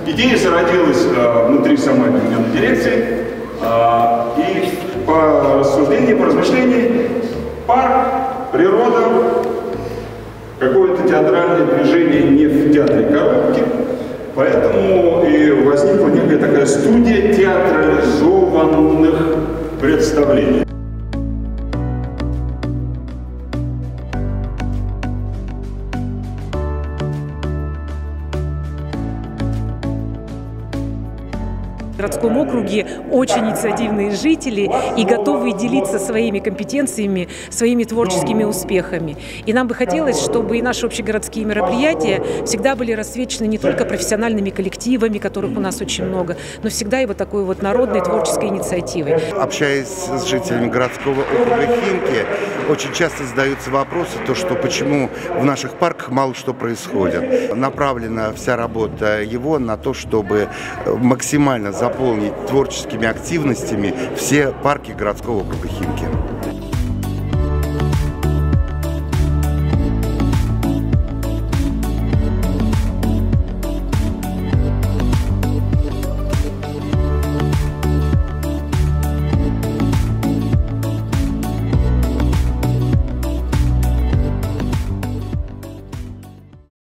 Идея зародилась внутри самой объединенной дирекции, и по рассуждению, по размышлению, парк, природа, какое-то театральное движение не в театре коробки, поэтому и возникла некая такая студия театрализованных представлений. В городском округе очень инициативные жители и готовые делиться своими компетенциями, своими творческими успехами. И нам бы хотелось, чтобы и наши общегородские мероприятия всегда были расцвечены не только профессиональными коллективами, которых у нас очень много, но всегда и вот такой вот народной творческой инициативой. Общаясь с жителями городского округа Химки, очень часто задаются вопросы, почему в наших парках мало что происходит. Направлена вся работа его на то, чтобы максимально заполнить творческими активностями все парки городского округа Химки.